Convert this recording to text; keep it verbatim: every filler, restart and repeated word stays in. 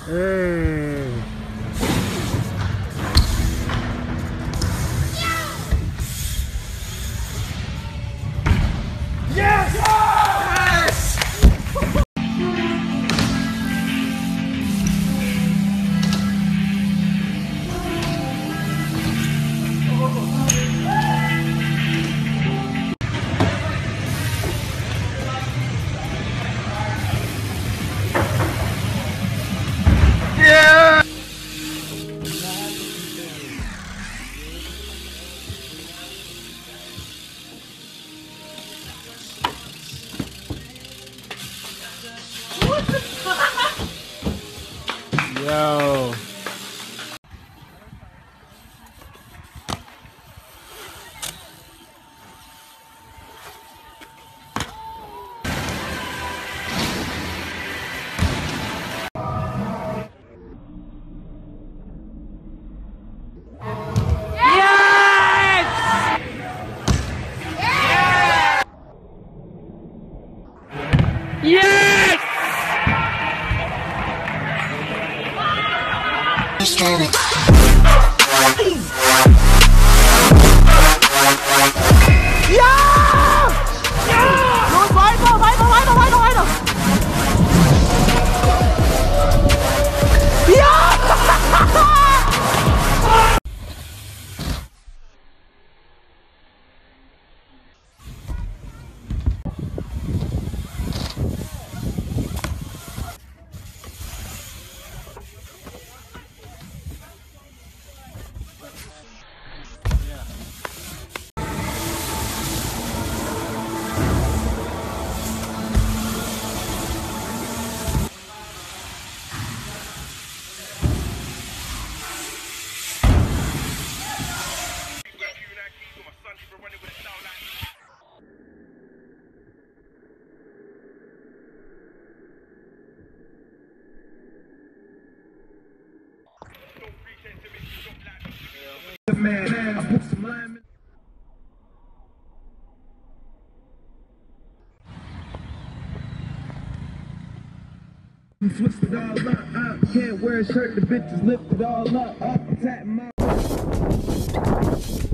Hey. Yes! Yes! Yeah! What the fuck? Yo. Yes! Ja! Ja! Los, weiter, weiter, weiter, weiter, weiter! Ja! Man, man, I put some lime in. Switched it all up, up. Can't wear a shirt, the bitches lift it all up, up. Tap my